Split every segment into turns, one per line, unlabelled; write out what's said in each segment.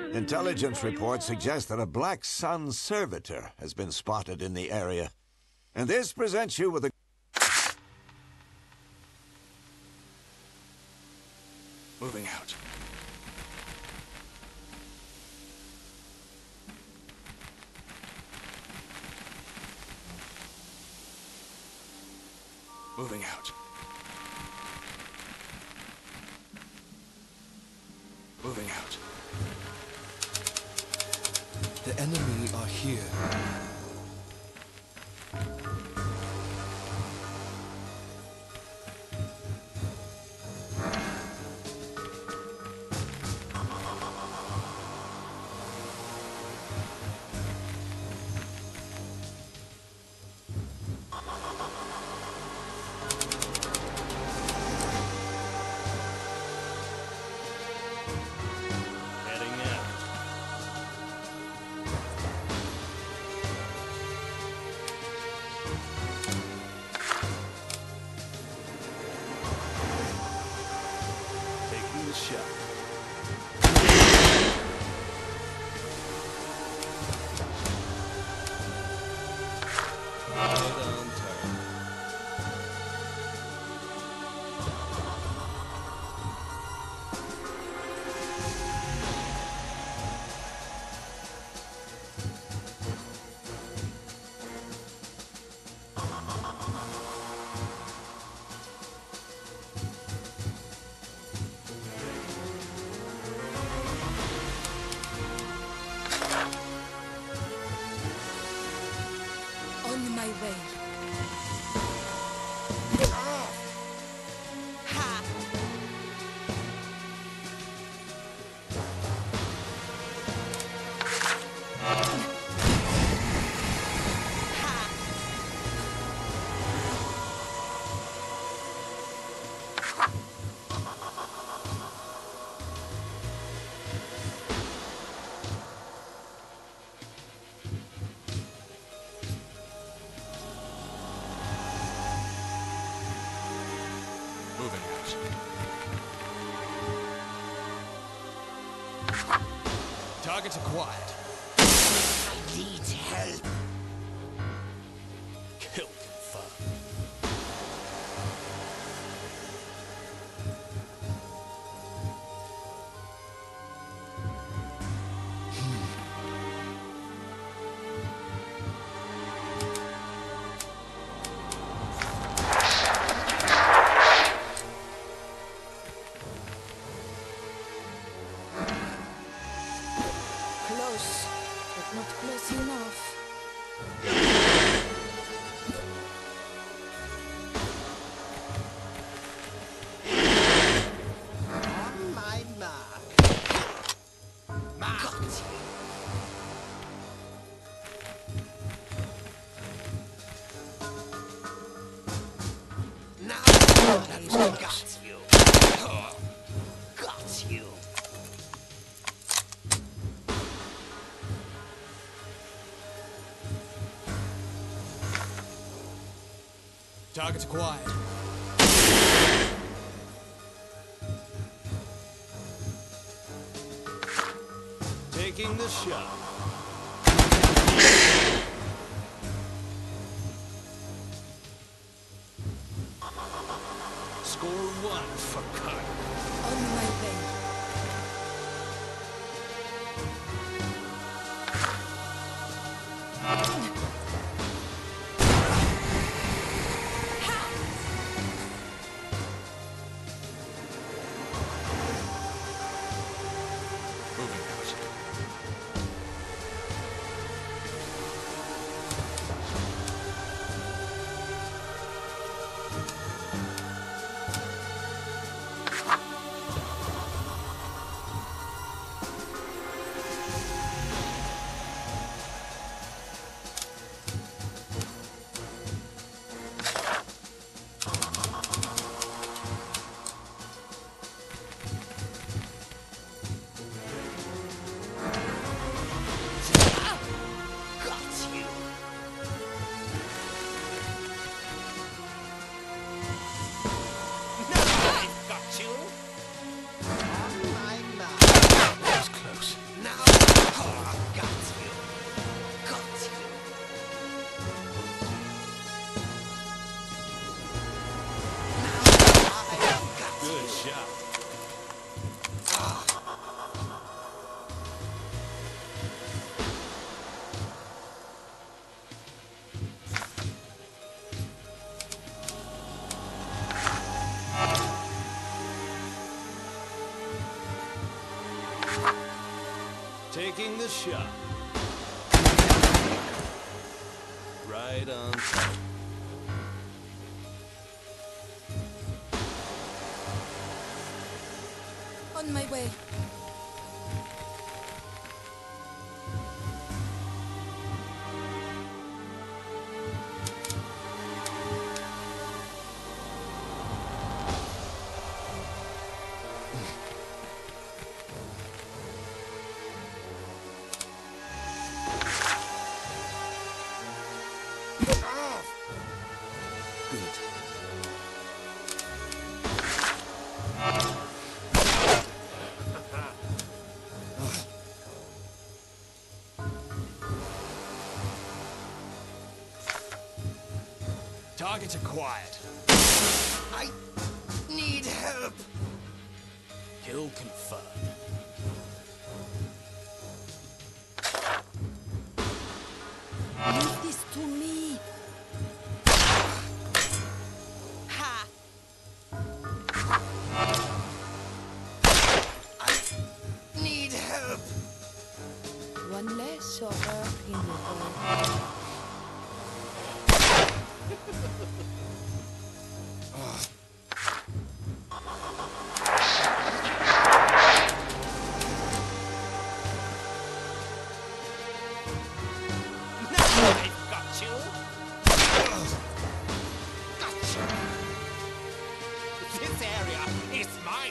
Intelligence reports suggest that a Black Sun servitor has been spotted in the area. And this presents you with a...
Moving out. Moving out. Moving out. The enemy are here. Targets acquired.
I need help.
Kill confirmed.
Not close enough. On my mark. Got you. Now got you. Got you.
Targets acquired. Taking the shot. Score one for cunning.
On my way.
Moving out. Taking the shot. Right on top.
On my way.
Targets acquired.
I need help.
Kill confirmed.
Leave this to me. Ha! I need help. One less horror in the world.
I've got you.
Gotcha.
This area is mine.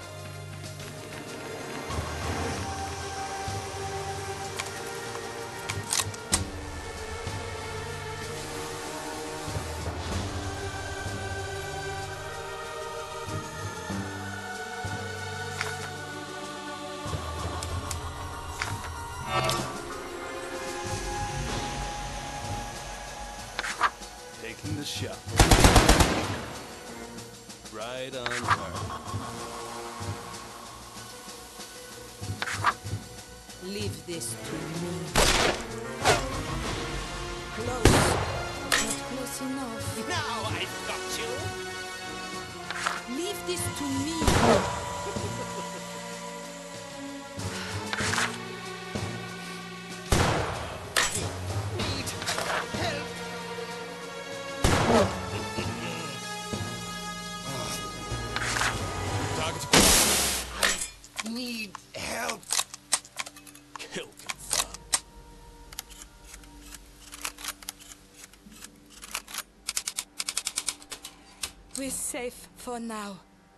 Taking the shot. Right on target.
Leave this to me. Close. Not close enough.
Now I've got you.
Leave this to me.
Need help. Targets acquired.
I need help.
Kill confirmed.
We're safe for now.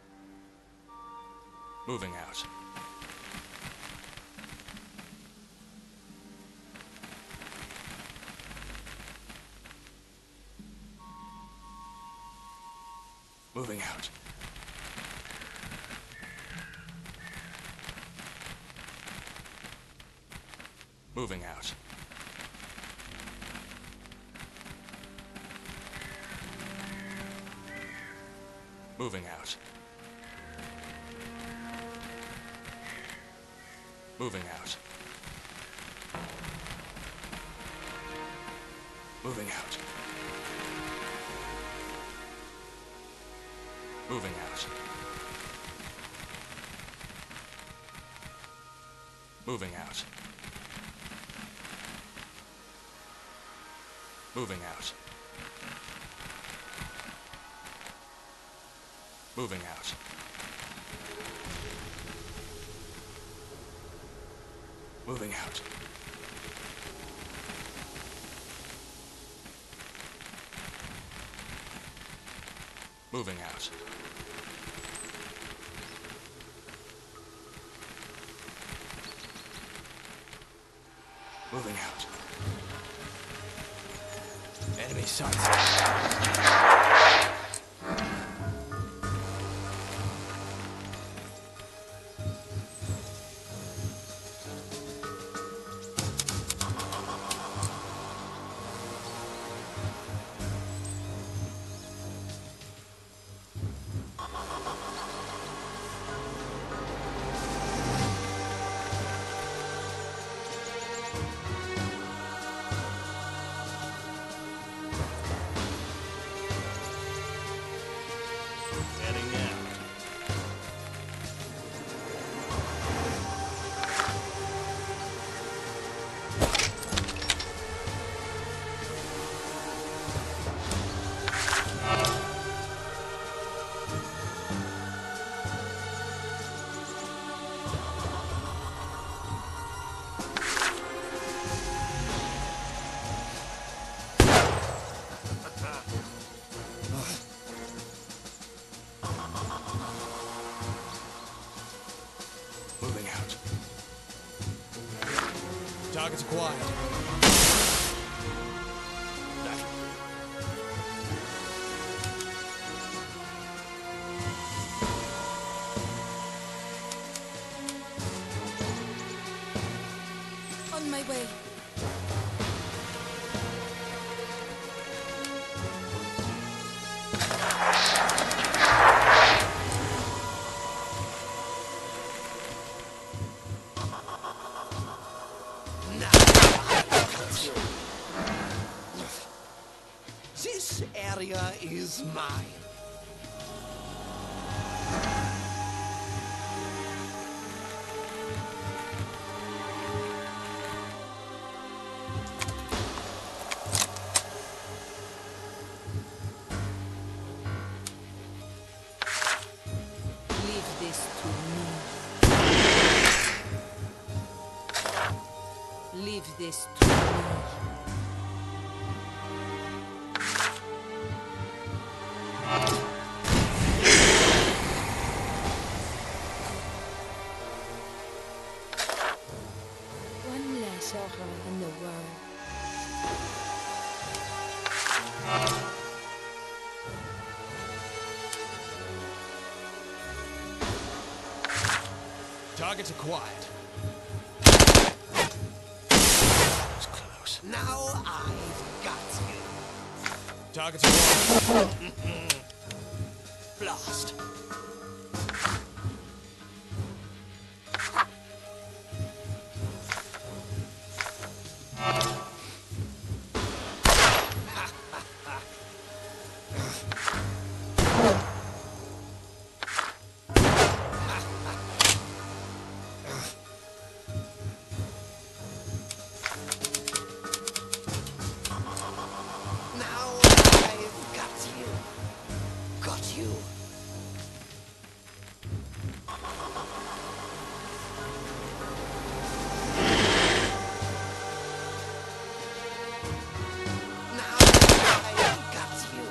Moving out. Moving out. Moving out. Moving out. Moving out. Moving out. Moving out. Moving out. Moving out. Moving out. Moving out. Moving out. Moving out. Enemy sighted. Targets acquired.
On my way.
This area is mine.
Leave this to me. Leave this to me. One less horror in the world.
Targets acquired.
It's close. Now I've got you.
Targets acquired.
Blast. Now I've got you. Got you. Now I've got you.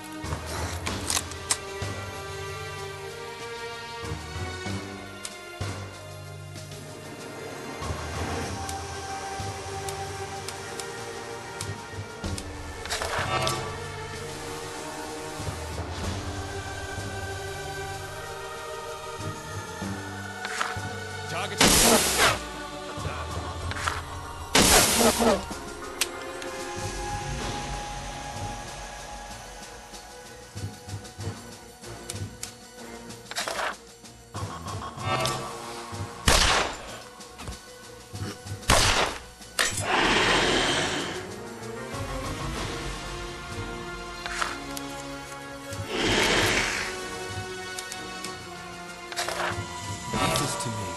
Targets acquired. Leave this to me.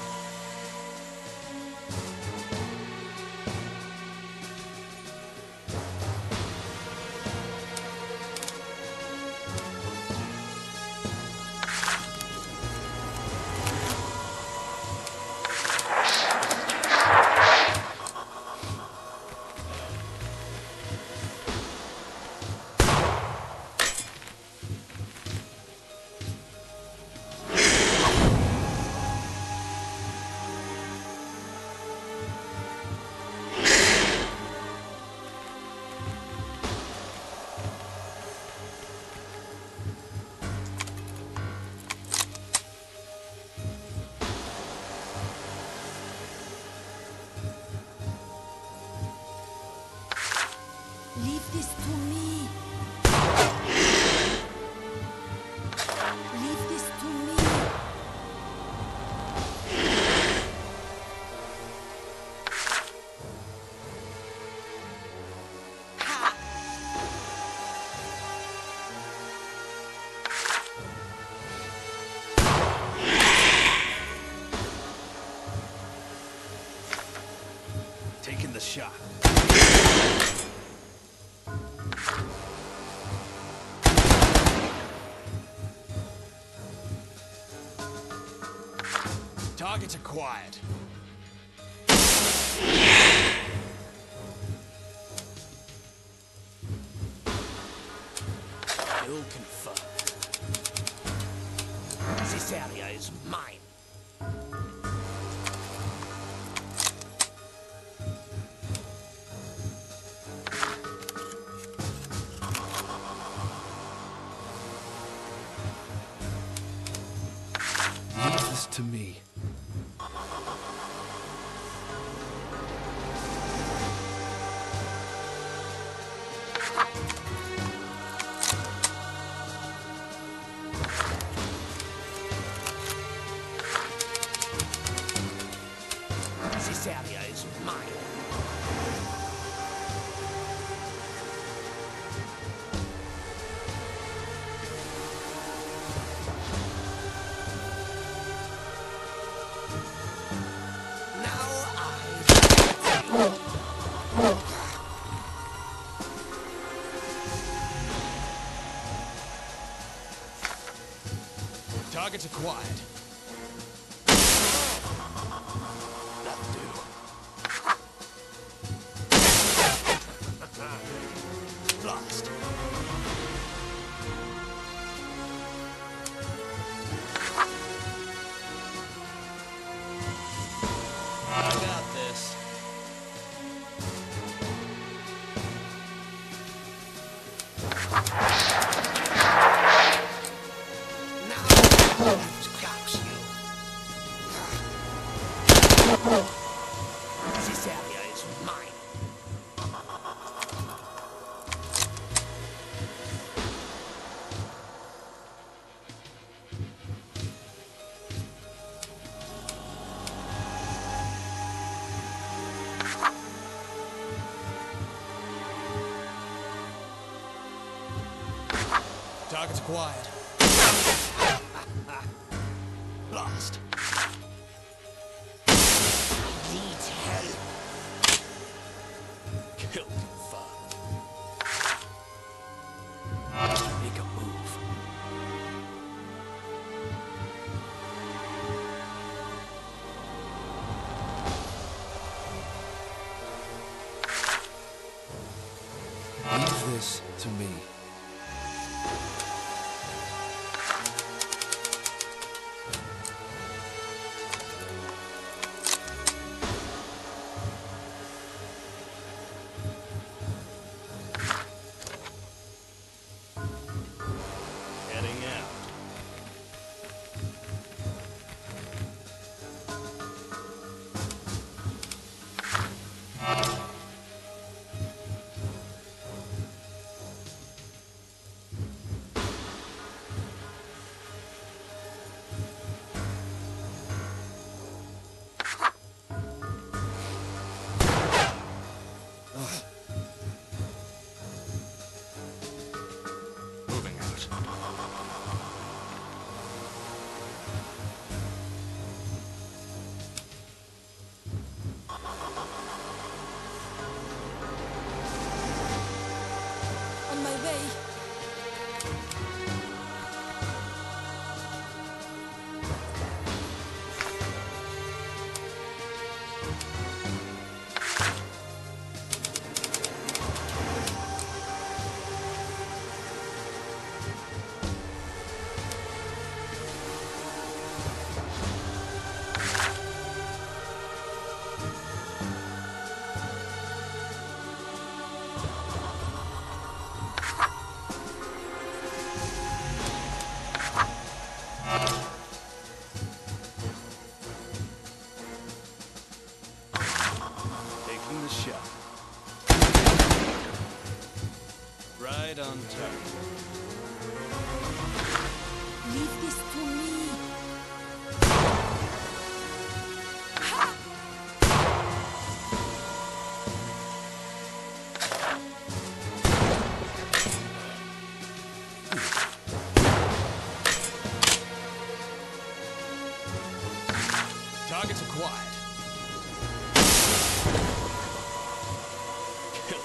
Leave this to me. Leave this to me.
Taking the shot. Targets acquired.
Kill confirmed. This area is mine.
to me.
This area is mine.
Targets acquired.
That'll do.
Blast. I got this.
Got you. This area is mine.
Targets acquired. Blast.
Need help.
Kill confirmed.
Make a move. Leave this to me.
Heading out. Moving out.
On my way.
Taking the shot. Right on target.
Leave this to me.
Targets acquired. Kill.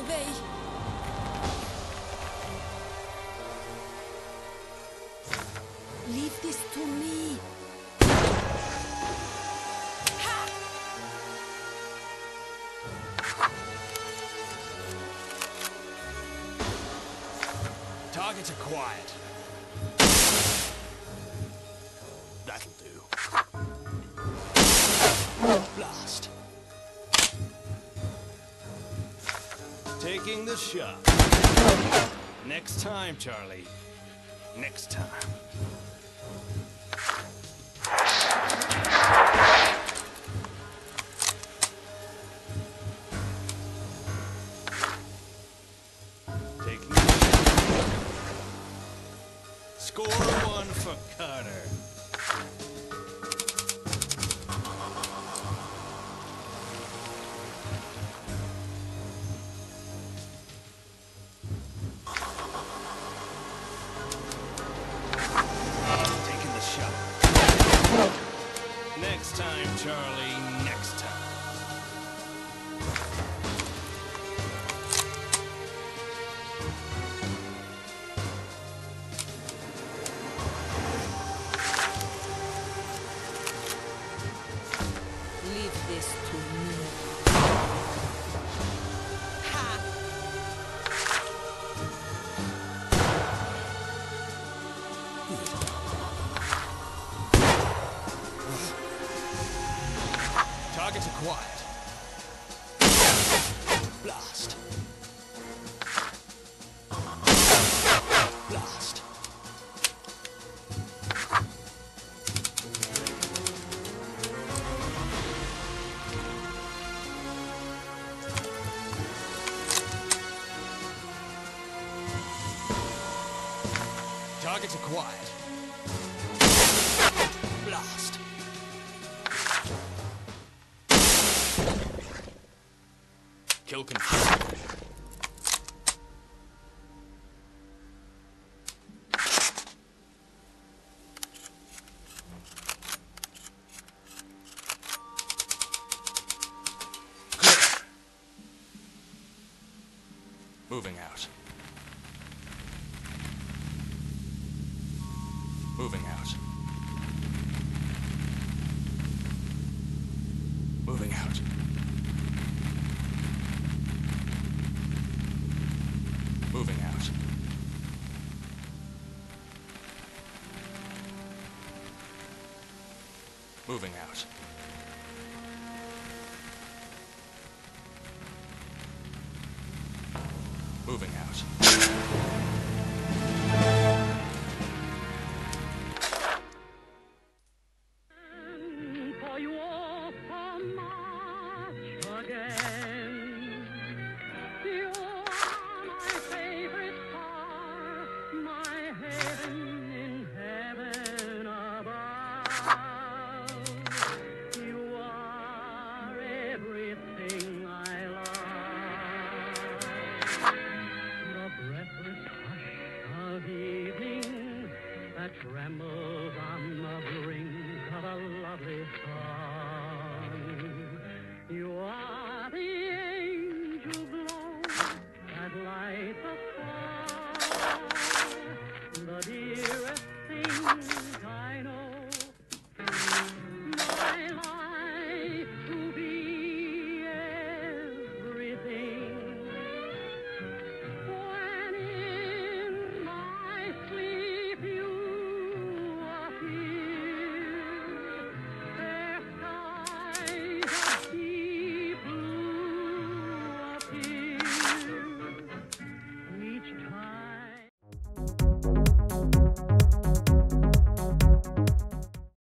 away. Leave this to me.
Targets acquired. That'll do. Blast. Taking the shot. Next time, Charlie. Next time. Taking the shot. Score one for Carter. Taking the shot. Next time, Charlie, next time.
Leave this to me.
Targets acquired. Blast. Blast. Targets acquired. Blast. Kill confirmed. Clear. Moving out. Moving out. Moving out. Moving out. Moving out. Moving out.
For you off a march again.